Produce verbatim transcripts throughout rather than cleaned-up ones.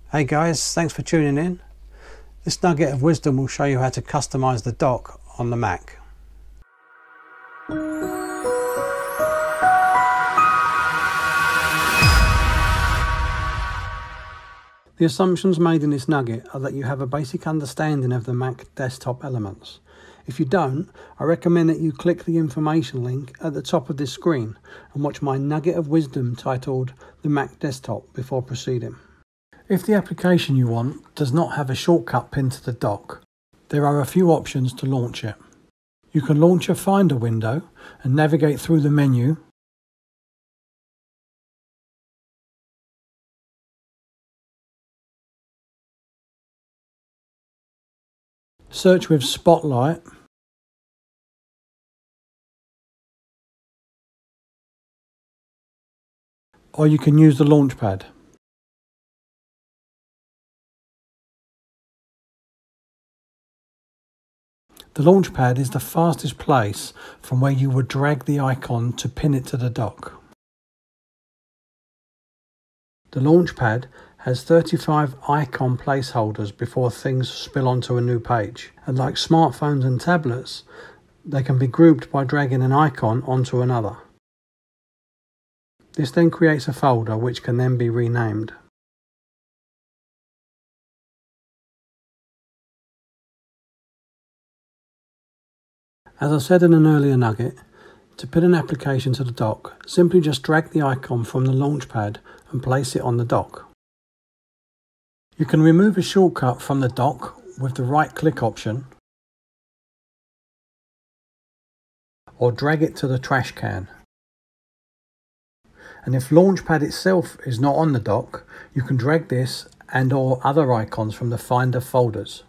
Hey guys, thanks for tuning in. This nugget of wisdom will show you how to customize the dock on the Mac. The assumptions made in this nugget are that you have a basic understanding of the Mac desktop elements. If you don't, I recommend that you click the information link at the top of this screen and watch my nugget of wisdom titled The Mac Desktop before proceeding. If the application you want does not have a shortcut pinned to the dock, there are a few options to launch it. You can launch a Finder window and navigate through the menu. Search with Spotlight. Or you can use the Launchpad. The Launchpad is the fastest place from where you would drag the icon to pin it to the dock. The Launchpad has thirty-five icon placeholders before things spill onto a new page. And like smartphones and tablets, they can be grouped by dragging an icon onto another. This then creates a folder which can then be renamed. As I said in an earlier nugget, to pin an application to the dock, simply just drag the icon from the Launchpad and place it on the dock. You can remove a shortcut from the dock with the right-click option, or drag it to the trash can. And if Launchpad itself is not on the dock, you can drag this and or other icons from the Finder folders.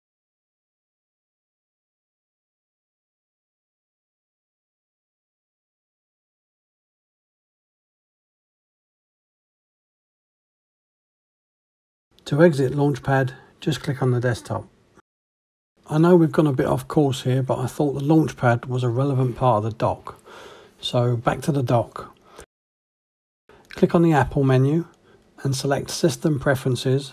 To exit Launchpad, just click on the desktop. I know we've gone a bit off course here, but I thought the Launchpad was a relevant part of the dock. So back to the dock. Click on the Apple menu and select System Preferences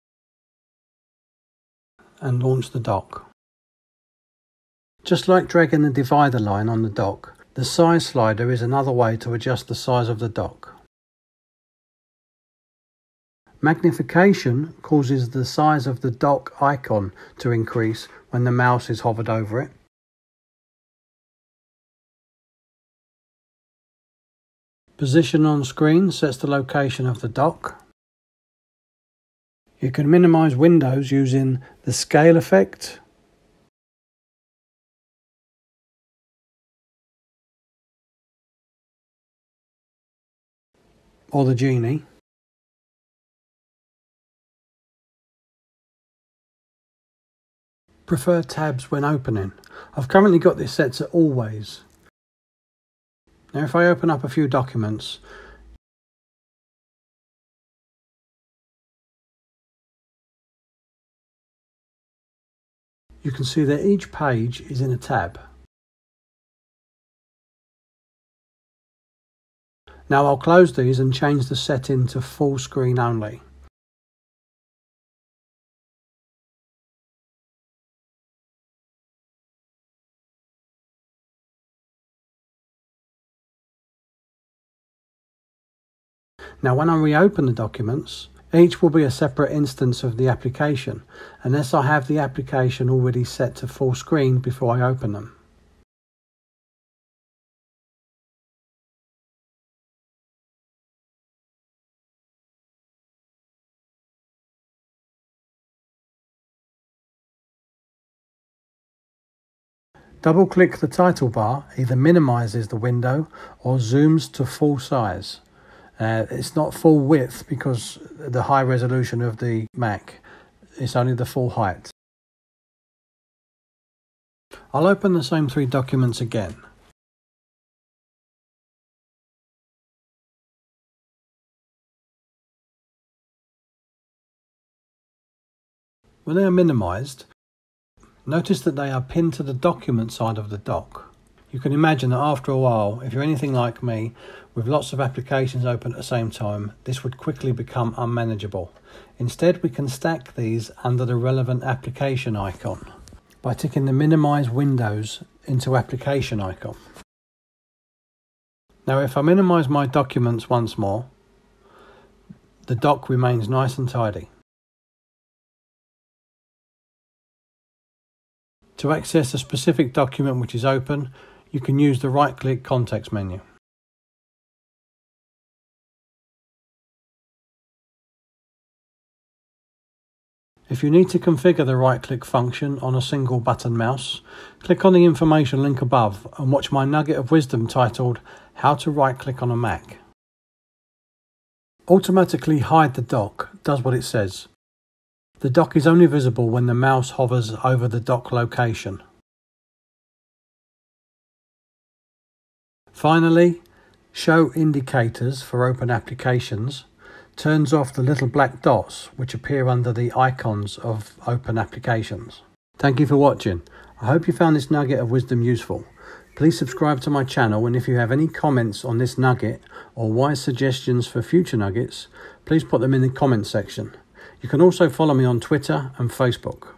and launch the dock. Just like dragging the divider line on the dock, the size slider is another way to adjust the size of the dock. Magnification causes the size of the dock icon to increase when the mouse is hovered over it. Position on screen sets the location of the dock. You can minimize windows using the scale effect, or the genie. Prefer tabs when opening. I've currently got this set to always. Now if I open up a few documents, you can see that each page is in a tab. Now I'll close these and change the setting to full screen only. Now when I reopen the documents, each will be a separate instance of the application, unless I have the application already set to full screen before I open them. Double-click the title bar either minimises the window or zooms to full size. Uh, it's not full width because the high resolution of the Mac, it's only the full height. I'll open the same three documents again. When they are minimized, notice that they are pinned to the document side of the dock. You can imagine that after a while, if you're anything like me, with lots of applications open at the same time, this would quickly become unmanageable. Instead, we can stack these under the relevant application icon by ticking the Minimize Windows into Application icon. Now, if I minimize my documents once more, the dock remains nice and tidy. To access a specific document which is open, you can use the right-click context menu. If you need to configure the right-click function on a single button mouse, click on the information link above and watch my nugget of wisdom titled How to Right-Click on a Mac. Automatically hide the dock does what it says. The dock is only visible when the mouse hovers over the dock location. Finally, Show Indicators for open applications turns off the little black dots which appear under the icons of open applications. Thank you for watching. I hope you found this nugget of wisdom useful. Please subscribe to my channel, and if you have any comments on this nugget or wise suggestions for future nuggets, please put them in the comments section. You can also follow me on Twitter and Facebook.